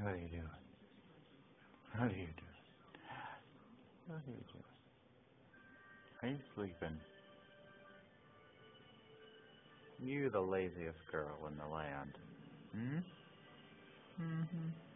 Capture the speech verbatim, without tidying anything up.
What are you doing? What are you doing? What are you doing? Are you sleeping? You the laziest girl in the land. Hmm? Mm-hmm.